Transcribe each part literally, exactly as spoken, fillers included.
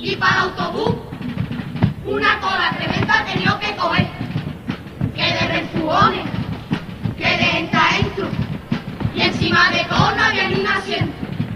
y para el autobús una cola tremenda ha tenido que coger, que de refugones, que de entra entro, y encima de todo no había ni un asiento.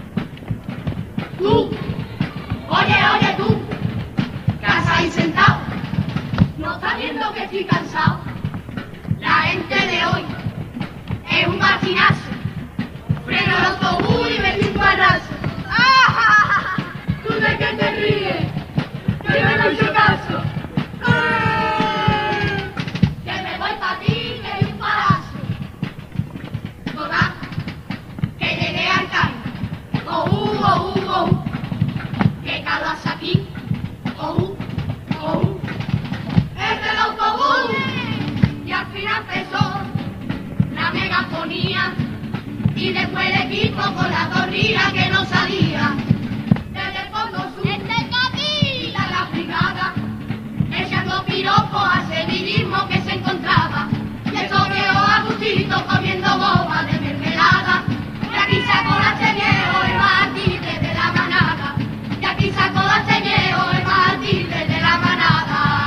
Tú, oye, oye tú, que has ahí sentado, no estás viendo que estoy cansado. La gente de hoy es un machinazo, freno el autobús y me di un parrazo. ¡Ah! ¿Tú de qué te ríes? Que no he hecho caso. ¡Ah! Que me voy pa' ti, que di un parazo. Toda, que llegué al calle, oh, oh, oh, oh, que cada aquí, oh, oh, es del autobús. Y al final empezó la megafonía y después el equipo con la torrilla que no salía. Desde el fondo sur, desde Capilla, la brigada, echando piropos a sevillismo que se encontraba. Y eso quedó a gustito comiendo boba de mermelada. Y aquí sacó la viejo el martillo de la manada. Y aquí sacó la viejo el martillo de la manada.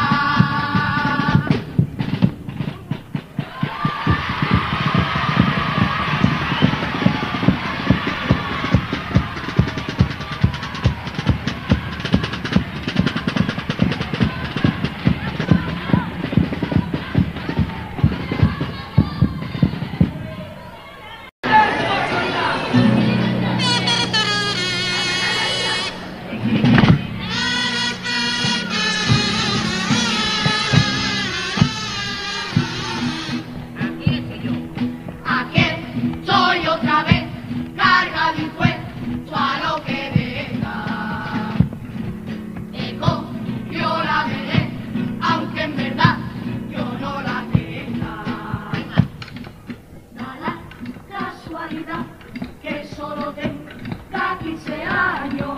Que solo tengo quince años.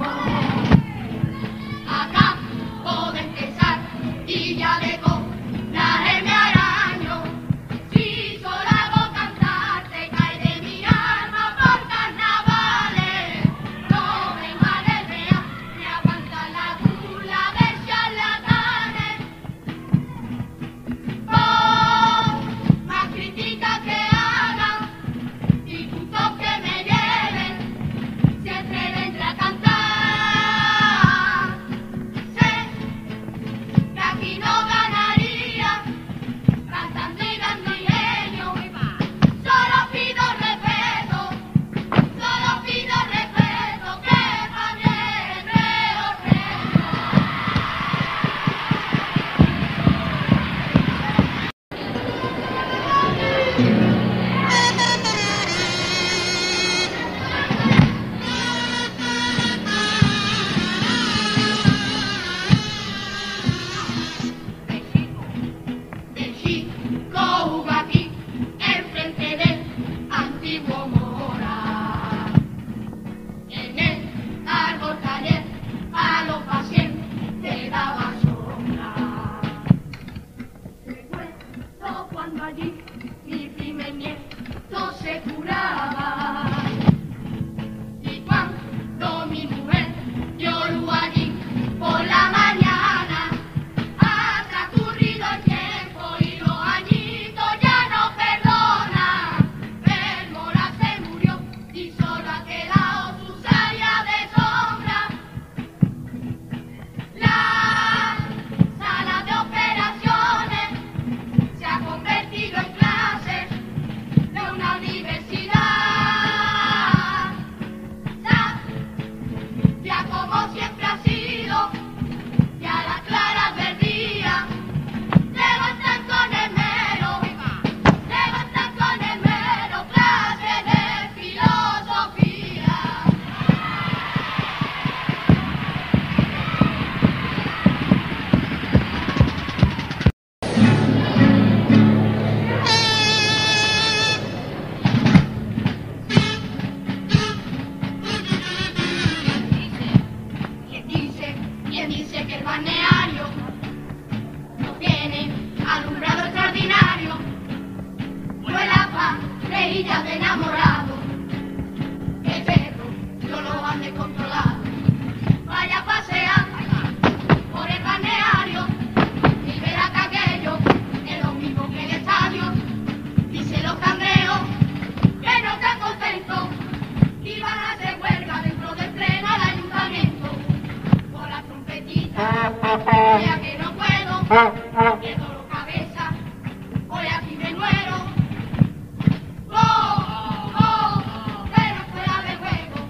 Acabo de empezar y ya de con la me araño. Si solo hago cantar, te cae de mi alma por carnavales. No me maledea, me aguanta la gula de charlatanes. Por más críticas que hagan y puntos que me lleven, siempre vendré a cantar. Sé que aquí no ganaría cantando y dando ingenio. Solo pido respeto, solo pido respeto, que pa' mí es mejor premio. México juega aquí, enfrente del antiguo Mora. En el árbol taller a los pacientes daba sombra. Recuerdo cuando allí mi primer nieto se curaba. Y cuando mi mujer lloró allí por la mañana, ha transcurrido el tiempo y los añitos ya no perdonan. El Mora se murió y solo ha quedado su saya de sombra. La sala de operaciones se ha convertido en clase de una universidad. Ya como siempre ha sido, y a las claras del día, levantan con esmero, levantan con esmero clase de filosofía. ¿Quién dice, quién dice que el balneario no tiene alumbrado extraordinario? Vuela pa' rejillas de enamorado, el perro yo lo han descontrolado. Vaya a pasear Vea que no puedo, que dolor cabeza, hoy aquí me muero. ¡Gol! ¡Gol! Pero fuera de juego.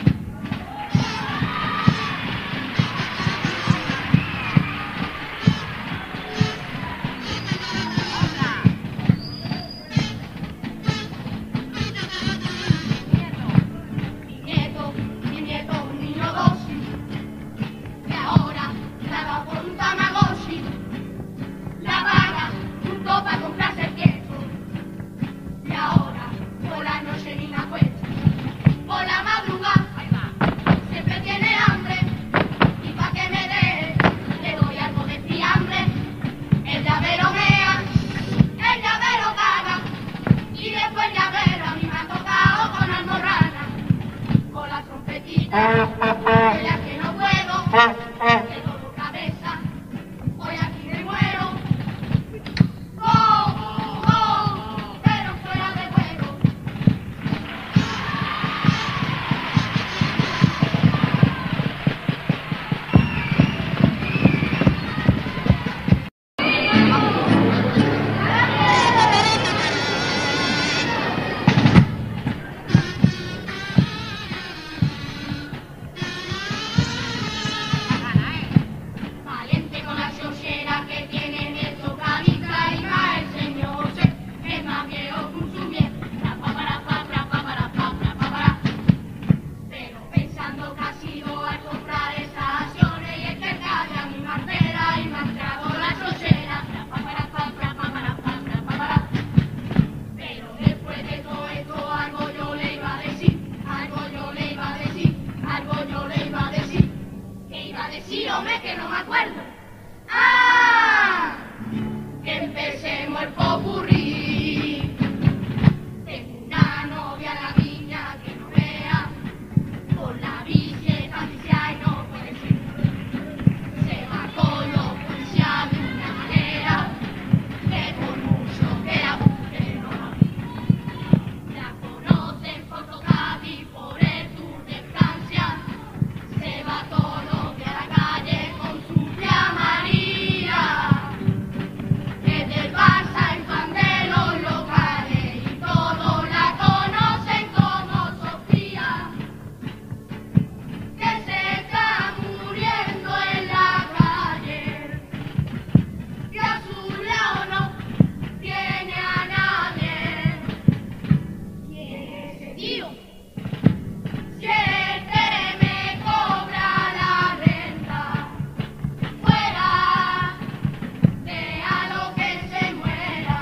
Mi nieto, mi nieto, un niño dócil, que ahora trabaja por un Tamagotchi, la paga junto para comprarse el queso, y ahora por la noche ni la cuesta, por la madrugada siempre tiene hambre, y pa' que me dé le doy algo de fiambre. El llavero mea, el llavero caga, y después el llavero a mí me ha tocado con almorrana, con la trompetita, ella que no puedo, que dolor cabeza, hoy aquí me muero. ¡Gol! ¡Gol! Pero fuera de juego. Valiente con la chochera que tiene mi tocadita y va el señor Che, es más viejo que un subier, ra pa para pa ra pa para pa ra pa para. Pero pensando que ha sido al comprar esas acciones y es que calla mi cartera y me ha entrado la chochera, ra pa para pa ra pa para pa ra pa para. Pero después de todo esto algo yo le iba a decir, algo yo le iba a decir, algo yo le iba a decir. ¿Qué iba a decir, hombre, que no me acuerdo? ¡Ah! Que empecemos el popurrí. Tengo una novia en la viña que no vea, por la bicicleta y no puede ser. Se va con los policías de una manera que por mucho que la busque no la vi. La conocen por tocar y por el Tour de Francia. Se va todos los días a la calle con su tía María. Es del Barça y fan de los locales y todos la conocen como Sofía, que se está muriendo en la calle y a su lado no tiene a nadie. ¿Quién es ese tío? Si este me cobra la renta, fuera, déjalo que se muera,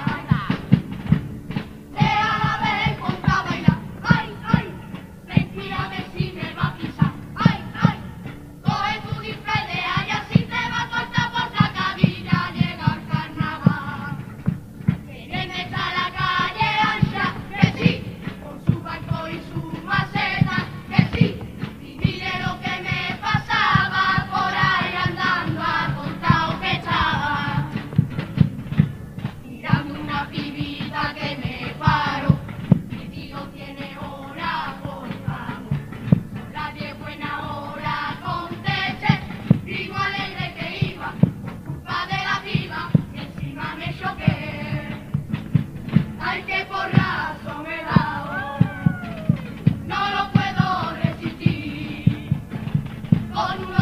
déjala ver contra bailar, ay, ay, ven, mira a ver si me va a pisar, ay, ay, coge tu disfraz de allá si te va a cortar por sacadilla, llega el carnaval, que viene está la calle ancha, que sí, con su barco y su maceta, que sí, y mire lo que me pasaba por ahí andando a contado que estaba, mirando una pibita que me paró, mi tío tiene hora, por favor, son las diez buena hora, contesté, digo alegre que iba, por culpa de la piba, y encima me choqué, ay que porrazo me da, no lo puedo resistir, con una